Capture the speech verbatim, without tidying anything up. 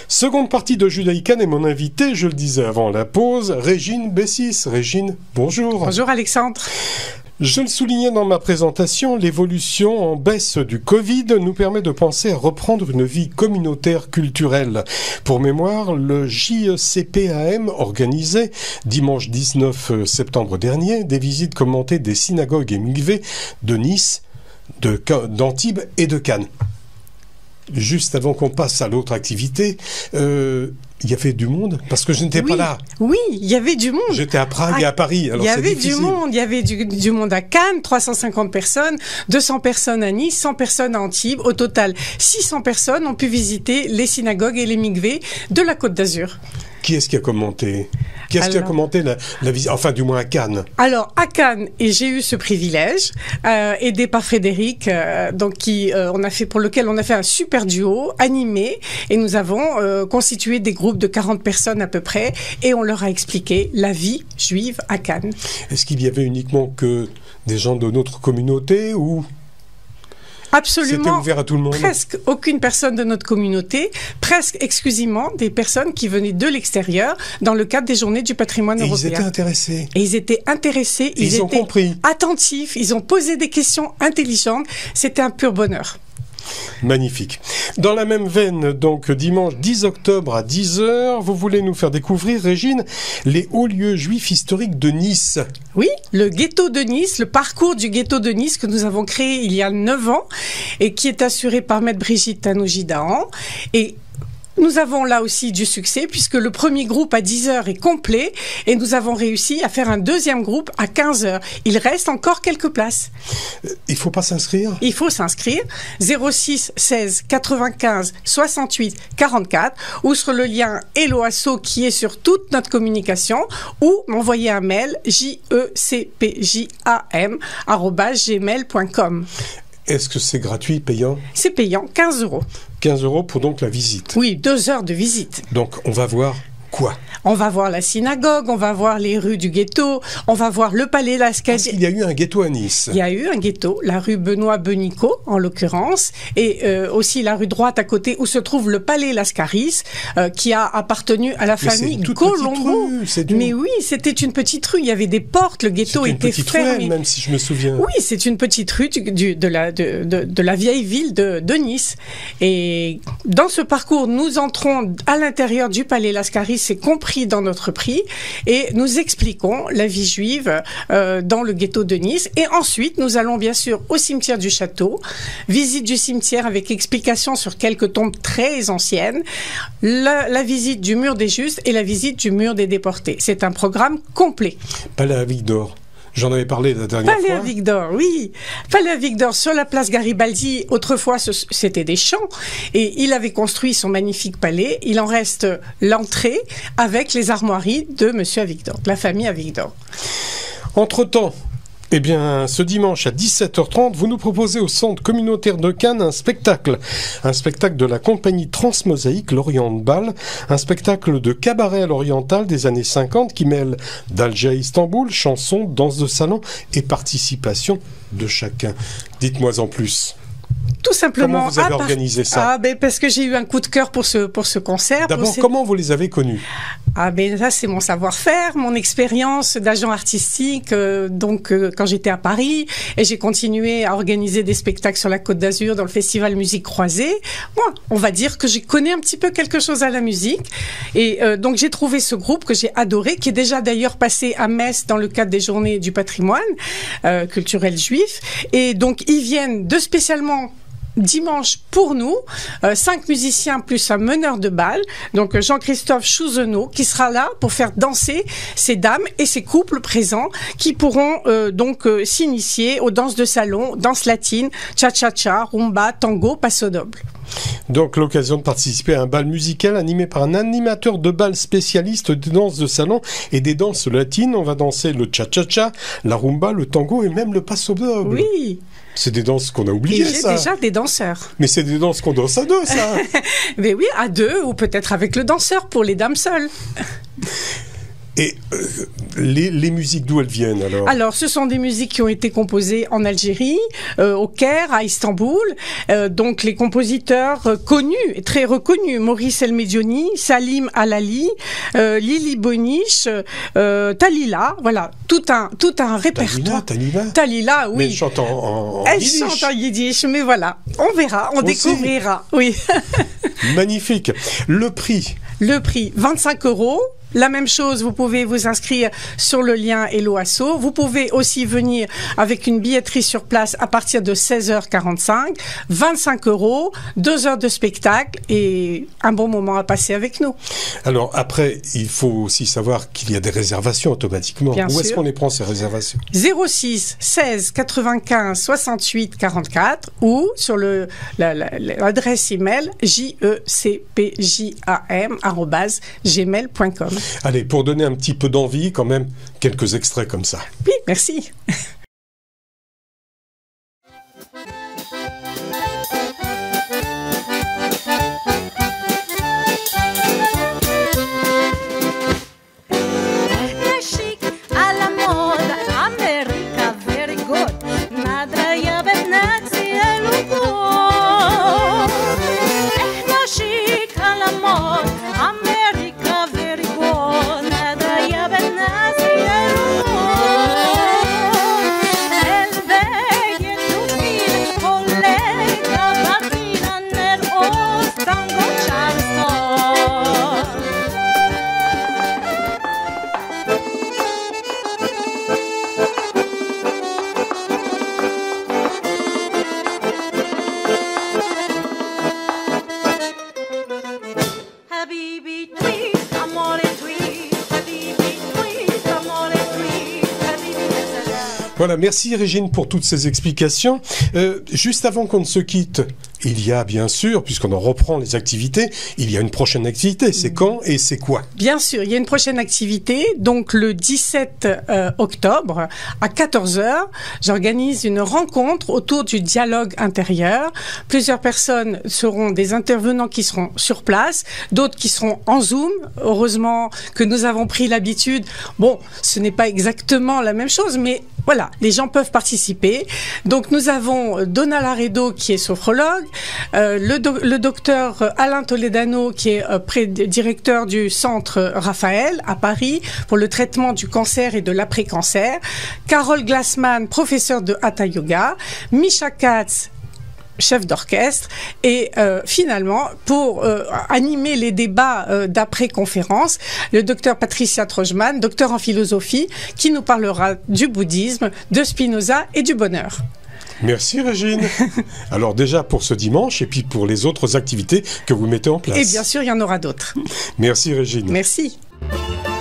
Seconde partie de Judaïkan et mon invité, je le disais avant la pause, Régine Bessis. Régine, bonjour. Bonjour Alexandre. Je le soulignais dans ma présentation, l'évolution en baisse du Covid nous permet de penser à reprendre une vie communautaire culturelle. Pour mémoire, le J E C P A M organisait, dimanche dix-neuf septembre dernier, des visites commentées des synagogues et mikvés de Nice, de, d'Antibes et de Cannes. Juste avant qu'on passe à l'autre activité, euh, il y avait du monde, parce que je n'étais oui, pas là. Oui, il y avait du monde. J'étais à Prague à, et à Paris, alors il y c'est avait difficile. du monde, il y avait du, du monde à Cannes, trois cent cinquante personnes, deux cents personnes à Nice, cent personnes à Antibes. Au total, six cents personnes ont pu visiter les synagogues et les mikvés de la Côte d'Azur. Qui est-ce qui a commenté Qui est-ce alors, qui a commenté la, la visite, enfin du moins à Cannes? Alors à Cannes, et j'ai eu ce privilège, euh, aidé par Frédéric, euh, donc qui euh, on a fait pour lequel on a fait un super duo animé, et nous avons euh, constitué des groupes de quarante personnes à peu près, et on leur a expliqué la vie juive à Cannes. Est-ce qu'il y avait uniquement que des gens de notre communauté ou Absolument. C'était ouvert à tout le monde. Presque aucune personne de notre communauté, presque exclusivement des personnes qui venaient de l'extérieur dans le cadre des Journées du patrimoine et européen. Ils étaient intéressés. Et ils étaient intéressés, ils, ils étaient ont compris. attentifs, ils ont posé des questions intelligentes. C'était un pur bonheur. Magnifique. Dans la même veine, donc dimanche dix octobre à dix heures, vous voulez nous faire découvrir, Régine, les hauts lieux juifs historiques de Nice. Oui, le ghetto de Nice, le parcours du ghetto de Nice que nous avons créé il y a neuf ans et qui est assuré par Maître Brigitte Tanoji-Dahan. Et nous avons là aussi du succès puisque le premier groupe à dix heures est complet et nous avons réussi à faire un deuxième groupe à quinze heures. Il reste encore quelques places. Euh, il ne faut pas s'inscrire ? Il faut s'inscrire. zéro six seize quatre-vingt-quinze soixante-huit quarante-quatre ou sur le lien Hello Asso qui est sur toute notre communication ou m'envoyer un mail j e c p j a m arobase gmail point com. Est-ce que c'est gratuit, payant ? C'est payant, quinze euros. quinze euros pour donc la visite. Oui, deux heures de visite. Donc on va voir quoi ? On va voir la synagogue, on va voir les rues du ghetto, on va voir le palais Lascarius. Parce qu'il y a eu un ghetto à Nice. Il y a eu un ghetto, la rue Benoît-Benico en l'occurrence, et euh, aussi la rue droite à côté où se trouve le palais Lascaris, euh, qui a appartenu à la Mais famille c'est Colombo. Rue, Mais oui, c'était une petite rue, il y avait des portes, le ghetto c'est était une petite fermé. Rue, même si je me souviens. Oui, c'est une petite rue du, du, de, la, de, de, de la vieille ville de, de Nice. Et dans ce parcours, nous entrons à l'intérieur du palais Lascaris, c'est compris dans notre prix, et nous expliquons la vie juive euh, dans le ghetto de Nice. Et ensuite, nous allons bien sûr au cimetière du château, visite du cimetière avec explication sur quelques tombes très anciennes, la, la visite du mur des justes et la visite du mur des déportés. C'est un programme complet. Palais à Victor. J'en avais parlé la dernière Palais fois. à Victor, oui. Palais à Victor, sur la place Garibaldi, autrefois, c'était des champs. Et il avait construit son magnifique palais. Il en reste l'entrée avec les armoiries de Monsieur Avigdor, de la famille Avigdor. Entre-temps, eh bien, ce dimanche à dix-sept heures trente, vous nous proposez au Centre communautaire de Cannes un spectacle. Un spectacle de la compagnie Transmosaïque Lorient Bal, un spectacle de cabaret à l'oriental des années cinquante qui mêle d'Alger à Istanbul, chansons, danse de salon et participation de chacun. Dites-moi en plus. Tout simplement. Comment vous avez part... organisé ça ? Ah ben parce que j'ai eu un coup de cœur pour ce pour ce concert. D'abord, ces... comment vous les avez connus ? Ah ben ça c'est mon savoir-faire, mon expérience d'agent artistique. Euh, donc euh, quand j'étais à Paris et j'ai continué à organiser des spectacles sur la Côte d'Azur dans le festival Musique Croisée. Moi, on va dire que j'ai connais un petit peu quelque chose à la musique. Et euh, donc j'ai trouvé ce groupe que j'ai adoré, qui est déjà d'ailleurs passé à Metz dans le cadre des Journées du patrimoine euh, culturel juif. Et donc ils viennent de spécialement dimanche pour nous, euh, cinq musiciens plus un meneur de bal, donc Jean-Christophe Chouzenot, qui sera là pour faire danser ces dames et ces couples présents qui pourront euh, donc euh, s'initier aux danses de salon, danse latine, cha-cha-cha, rumba, tango, paso doble. Donc l'occasion de participer à un bal musical animé par un animateur de bal spécialiste des danses de salon et des danses latines. On va danser le cha-cha-cha, la rumba, le tango et même le paso doble. Oui. C'est des danses qu'on a oubliées, ça. ça. J'ai déjà des danseurs. Mais c'est des danses qu'on danse à deux, ça. Mais oui, à deux ou peut-être avec le danseur pour les dames seules. Et euh, les, les musiques, d'où elles viennent alors? Alors, ce sont des musiques qui ont été composées en Algérie, euh, au Caire, à Istanbul. Euh, donc, les compositeurs euh, connus, très reconnus, Maurice El Medjoni, Salim Alali, euh, Lili Boniche, euh, Talila, voilà, tout un, tout un répertoire. Talila, Talila Talila, oui. Mais elle chante en, en, en Elle yiddish. chante en yiddish, mais voilà, on verra, on Aussi. découvrira, oui. Magnifique. Le prix? Le prix, vingt-cinq euros. La même chose, vous pouvez vous inscrire sur le lien Hello Asso. Vous pouvez aussi venir avec une billetterie sur place à partir de seize heures quarante-cinq. vingt-cinq euros, deux heures de spectacle et un bon moment à passer avec nous. Alors après, il faut aussi savoir qu'il y a des réservations automatiquement. Bien Où sûr. est-ce qu'on les prend, ces réservations? zéro six seize quatre-vingt-quinze soixante-huit quarante-quatre ou sur le la- la- l'adresse email jecpjam arobase gmail point com. Allez, pour donner un petit peu d'envie, quand même, quelques extraits comme ça. Oui, merci. chic à la mode, America very good. Nadraya بناتي الوجود. احنا شيك على مود، America very good. Nadraya بناتي الوجود. البيت وفيه collega بقينا نرقص tango charleston. حبيبي tweet, amore tweet, حبيبي tweet, amore tweet, حبيبي يا سلام. Voilà, merci Régine pour toutes ces explications. Euh, juste avant qu'on ne se quitte, il y a bien sûr, puisqu'on en reprend les activités, il y a une prochaine activité. C'est quand et c'est quoi? Bien sûr, il y a une prochaine activité. Donc le dix-sept euh, octobre à quatorze heures, j'organise une rencontre autour du dialogue intérieur. Plusieurs personnes seront des intervenants qui seront sur place, d'autres qui seront en Zoom. Heureusement que nous avons pris l'habitude. Bon, ce n'est pas exactement la même chose, mais voilà, les gens peuvent participer. Donc nous avons Donna Laredo qui est sophrologue, euh, le, do- le docteur Alain Toledano qui est euh, pré- directeur du centre Raphaël à Paris pour le traitement du cancer et de l'après-cancer, Carole Glassman, professeure de Hatha Yoga, Misha Katz, chef d'orchestre, et euh, finalement, pour euh, animer les débats euh, d'après-conférence, le docteur Patricia Trojman, docteur en philosophie, qui nous parlera du bouddhisme, de Spinoza et du bonheur. Merci Régine. Alors déjà pour ce dimanche et puis pour les autres activités que vous mettez en place. Et bien sûr, il y en aura d'autres. Merci Régine. Merci. حبيبي